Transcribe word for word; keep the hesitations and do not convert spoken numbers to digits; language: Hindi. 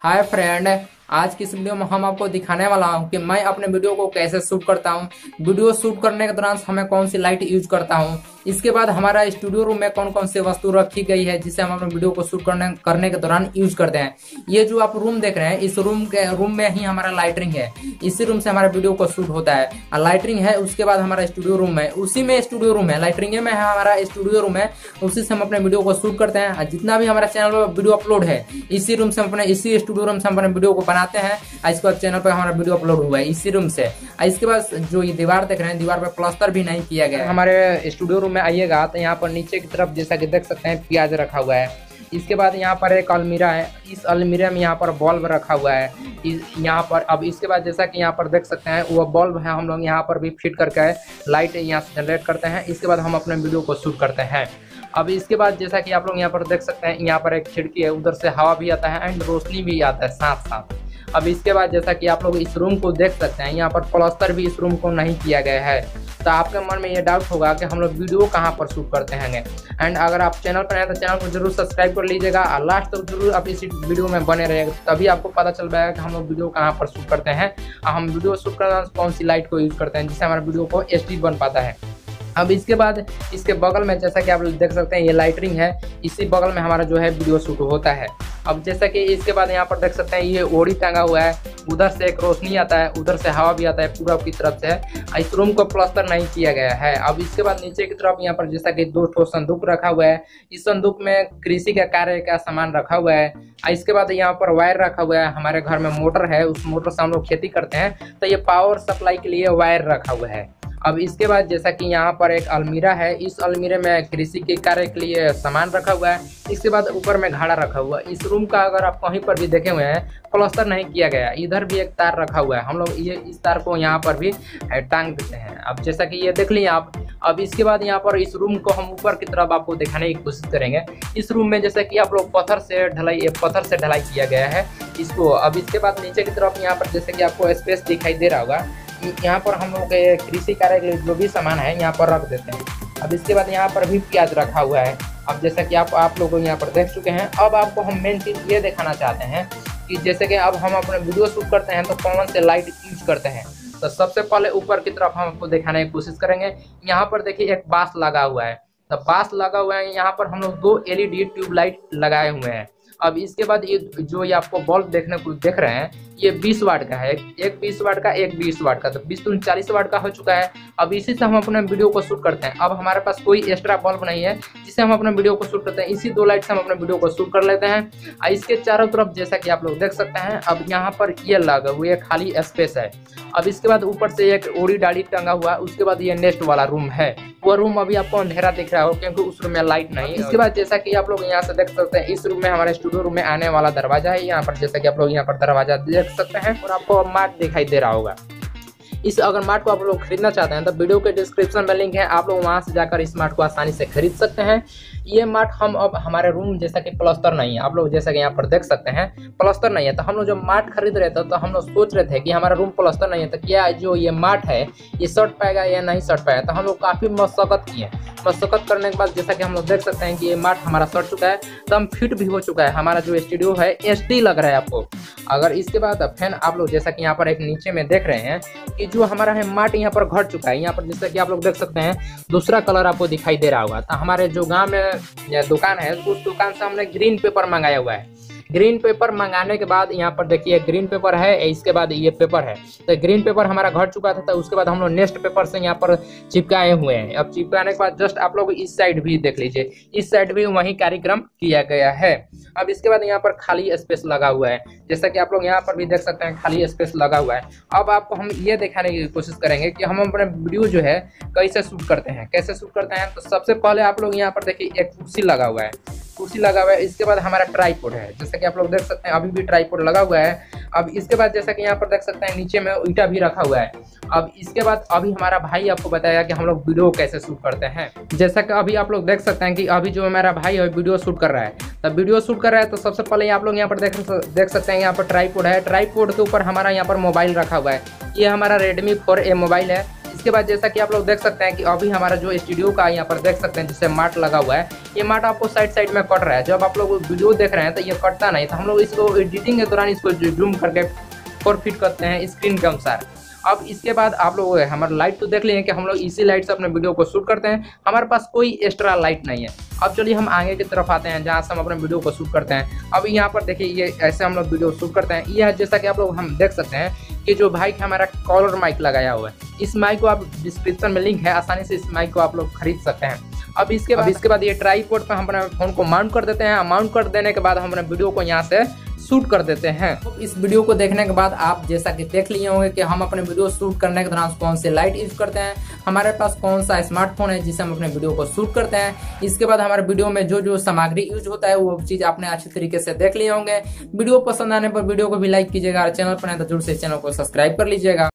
हाय फ्रेंड, आज की इस वीडियो में हम आपको दिखाने वाला हूं कि मैं अपने वीडियो को कैसे शूट करता हूं। वीडियो शूट करने के दौरान हमें कौन सी लाइट यूज करता हूं। इसके बाद हमारा स्टूडियो रूम में कौन कौन सी वस्तु रखी गई है जिसे हम अपने वीडियो को शूट करने करने के दौरान यूज करते हैं। ये जो आप रूम देख रहे हैं, इस रूम के रूम में ही हमारा लाइटरिंग है। इसी रूम से हमारा वीडियो को शूट होता है। लाइटरिंग है, उसके बाद हमारा स्टूडियो रूम है, उसी में स्टूडियो रूम है, लाइटरिंग में है हमारा स्टूडियो रूम है, उसी से हम अपने वीडियो को शूट करते हैं। जितना भी हमारा चैनल पर वीडियो अपलोड है, इसी रूम से हम अपने इसी स्टूडियो रूम से हम अपने वीडियो को बनाते हैं। इसके बाद चैनल पर हमारा वीडियो अपलोड हुआ है इसी रूम से। इसके बाद जो ये दीवार देख रहे हैं, दीवार पे प्लास्टर भी नहीं किया गया है। हमारे स्टूडियो रूम में आइएगा तो यहाँ पर नीचे की तरफ जैसा कि देख सकते हैं प्याज रखा हुआ है। इसके बाद यहाँ पर एक अलमीरा है, इस अलमीरा में यहाँ पर बल्ब रखा हुआ है यहाँ पर। अब इसके बाद जैसा कि यहाँ पर देख सकते हैं वो बल्ब है, हम लोग यहाँ पर भी फिट करके लाइट यहाँ से जनरेट करते हैं। इसके बाद हम अपने वीडियो को शूट करते हैं। अब इसके बाद जैसा कि आप लोग यहाँ पर देख सकते हैं, यहाँ पर एक खिड़की है, उधर से हवा भी आता है एंड रोशनी भी आता है साथ साथ। अब इसके बाद जैसा कि आप लोग इस रूम को देख सकते हैं, यहाँ पर प्लास्टर भी इस रूम को नहीं किया गया है। तो आपके मन में ये डाउट होगा कि हम लोग वीडियो कहाँ पर शूट करते हैं। एंड अगर आप चैनल पर हैं तो चैनल को जरूर सब्सक्राइब कर लीजिएगा और लास्ट तक जरूर आप इस वीडियो में बने रहिएगा, तभी आपको पता चल पाएगा कि हम लोग वीडियो कहाँ पर शूट करते हैं और हम वीडियो शूट करना कौन सी लाइट को यूज़ करते हैं जिससे हमारे वीडियो को एच डी बन पाता है। अब इसके बाद इसके बगल में जैसा कि आप देख सकते हैं ये लाइटरिंग है, इसी बगल में हमारा जो है वीडियो शूट होता है। अब जैसा कि इसके बाद यहाँ पर देख सकते हैं ये ओड़ी टांगा हुआ है, उधर से एक रोशनी आता है, उधर से हवा भी आता है, पूरा की तरफ से। इस रूम को प्लास्टर नहीं किया गया है। अब इसके बाद नीचे की तरफ यहाँ पर जैसा कि दो ठो संदूक रखा हुआ है, इस संदूक में कृषि का कार्य का सामान रखा हुआ है। इसके बाद यहाँ पर वायर रखा हुआ है, हमारे घर में मोटर है, उस मोटर से हम लोग खेती करते हैं तो ये पावर सप्लाई के लिए वायर रखा हुआ है। अब इसके बाद जैसा कि यहाँ पर एक अलमीरा है, इस अलमीरे में कृषि के कार्य के लिए सामान रखा हुआ है। इसके बाद ऊपर में घड़ा रखा हुआ है। इस रूम का अगर आप कहीं पर भी देखे हुए हैं प्लास्टर नहीं किया गया, इधर भी एक तार रखा हुआ है, हम लोग ये इस तार को यहाँ पर भी टांग देते हैं। अब जैसा कि ये देख लिए आप। अब इसके बाद यहाँ पर इस रूम को हम ऊपर की तरफ आपको दिखाने की कोशिश करेंगे। इस रूम में जैसा कि आप लोग पत्थर से ढलाई पत्थर से ढलाई किया गया है इसको। अब इसके बाद नीचे की तरफ यहाँ पर जैसे कि आपको स्पेस दिखाई दे रहा होगा, यहाँ पर हम लोग कृषि कार्य के लिए जो भी सामान है यहाँ पर रख देते हैं। अब इसके बाद यहाँ पर भी प्याज रखा हुआ है। अब जैसा कि आप आप लोग यहाँ पर देख चुके हैं, अब आपको हम मेन चीज़ ये दिखाना चाहते हैं कि जैसे कि अब हम अपने वीडियो शूट करते हैं तो कौन से लाइट यूज करते हैं। तो सबसे पहले ऊपर की तरफ हम आपको दिखाने की कोशिश करेंगे। यहाँ पर देखिए एक बांस लगा हुआ है, तो बांस लगा हुआ है, यहाँ पर हम लोग दो L E D tube light लगाए हुए हैं। अब इसके बाद ये जो ये आपको बल्ब देखने को देख रहे हैं, ये बीस वाट का है, एक बीस वाट का, एक बीस वाट का, तो बीस तो चालीस वाट का हो चुका है। अब इसी से हम अपने वीडियो को शूट करते हैं। अब हमारे पास कोई एक्स्ट्रा बल्ब नहीं है जिससे हम अपने वीडियो को शूट करते हैं, इसी दो लाइट से हम अपने वीडियो को शूट कर लेते हैं। इसके चारों तरफ जैसा कि आप लोग देख सकते हैं, अब यहाँ पर ये लगा हुआ है, खाली स्पेस है। अब इसके बाद ऊपर से एक ओड़ी डाली टंगा हुआ, उसके बाद ये नेक्स्ट वाला रूम है, वो रूम अभी आपको अंधेरा दिख रहा हो क्योंकि उस रूम में लाइट नहीं है। इसके बाद जैसा कि आप लोग यहाँ से देख सकते हैं, इस रूम में हमारे स्टूडियो रूम में आने वाला दरवाजा है। यहाँ पर जैसा कि आप लोग यहाँ पर दरवाजा देख सकते हैं और आपको मैट दिखाई दे रहा होगा। इस अगर मैट को आप लोग खरीदना चाहते हैं तो वीडियो के डिस्क्रिप्शन में लिंक है, आप लोग वहां से जाकर इस मैट को आसानी से खरीद सकते हैं। ये मैट हम अब हमारे रूम जैसा कि प्लास्टर नहीं है, आप लोग जैसा कि यहाँ पर देख सकते हैं प्लास्टर नहीं है, तो हम लोग जब मैट खरीद रहे थे तो हम लोग सोच रहे थे कि हमारा रूम प्लास्टर नहीं है तो क्या जो ये मैट है ये सट पाएगा या नहीं सट पाएगा। तो हम लोग काफ़ी मशक्कत किए, मशक्कत करने के बाद जैसा कि हम लोग देख सकते हैं कि ये मैट हमारा सट चुका है, तो हम फिट भी हो चुका है। हमारा जो स्टूडियो है एच डी लग रहा है आपको। अगर इसके बाद फैन आप लोग जैसा कि यहाँ पर एक नीचे में देख रहे हैं कि जो हमारा है मैट यहाँ पर घट चुका है। यहाँ पर जैसा कि आप लोग देख सकते हैं दूसरा कलर आपको दिखाई दे रहा होगा। तो हमारे जो गांव में दुकान है उस दुकान से हमने ग्रीन पेपर मंगाया हुआ है। ग्रीन पेपर मंगाने के बाद यहाँ पर देखिए ग्रीन पेपर है, इसके बाद ये पेपर है। तो ग्रीन पेपर हमारा घट चुका था, तो उसके बाद हम लोग नेक्स्ट पेपर से यहाँ पर चिपकाए हुए हैं। अब चिपकाने के बाद जस्ट आप लोग इस साइड भी देख लीजिए, इस साइड भी वही कार्यक्रम किया गया है। अब इसके बाद यहाँ पर खाली स्पेस लगा हुआ है, जैसा कि आप लोग यहाँ पर भी देख सकते हैं खाली स्पेस लगा हुआ है। अब आपको हम ये दिखाने की कोशिश करेंगे कि हम अपने वीडियो जो है कैसे शूट करते हैं, कैसे शूट करते हैं। तो सबसे पहले आप लोग यहाँ पर देखिए एक कुर्सी लगा हुआ है, कुर्सी लगा हुआ है। इसके बाद हमारा ट्राइपॉड है, जैसा कि आप लोग देख सकते हैं अभी भी ट्राइपॉड लगा हुआ है। अब इसके बाद जैसा कि यहाँ पर देख सकते हैं नीचे में ईटा भी रखा हुआ है। अब इसके बाद अभी हमारा भाई आपको बताया कि हम लोग वीडियो कैसे शूट करते हैं। जैसा कि अभी आप लोग देख सकते हैं कि अभी जो हमारा भाई है वीडियो शूट कर रहा है, तो वीडियो शूट कर रहा है तो सबसे पहले आप लोग यहाँ पर देख देख सकते हैं यहाँ पर ट्राइपॉड है। ट्राइपॉड के ऊपर हमारा यहाँ पर मोबाइल रखा हुआ है, ये हमारा रेडमी फोर ए मोबाइल है। इसके बाद जैसा कि आप लोग देख सकते हैं कि अभी हमारा जो स्टूडियो का यहाँ पर देख सकते हैं जिससे मार्ट लगा हुआ है, ये मार्ट आपको साइड साइड में कट रहा है। जब आप लोग वीडियो देख रहे हैं तो ये कटता नहीं, तो हम लोग इसको एडिटिंग के दौरान इसको जूम करके फोर फिट करते हैं स्क्रीन के अनुसार। अब इसके बाद आप लोग हमारा लाइट तो देख लिए कि हम लोग इसी लाइट से अपने वीडियो को शूट करते हैं, हमारे पास कोई एक्स्ट्रा लाइट नहीं है। अब चलिए हम आगे की तरफ आते हैं जहाँ से हम अपने वीडियो को शूट करते हैं। अब यहाँ पर देखिए ये ऐसे हम लोग वीडियो शूट करते हैं। यह जैसा कि आप लोग हम देख सकते हैं कि जो माइक हमारा कॉलर माइक लगाया हुआ है, इस माइक को आप डिस्क्रिप्शन में लिंक है, आसानी से इस माइक को आप लोग खरीद सकते हैं। अब इसके बाद इसके बाद ये ट्राइपॉड पर हम अपने फोन को माउंट कर देते हैं। माउंट कर देने के बाद हम अपने वीडियो को यहाँ से शूट कर देते हैं। तो इस वीडियो को देखने के बाद आप जैसा कि देख लिए होंगे कि हम अपने वीडियो शूट करने के दौरान कौन से लाइट यूज करते हैं, हमारे पास कौन सा स्मार्टफोन है जिससे हम अपने वीडियो को शूट करते हैं। इसके बाद हमारे वीडियो में जो जो सामग्री यूज होता है वो चीज आपने अच्छी तरीके से देख लिए होंगे। वीडियो पसंद आने पर वीडियो को भी लाइक कीजिएगा और चैनल पर नहीं तो जरूर से चैनल को सब्सक्राइब कर लीजिएगा।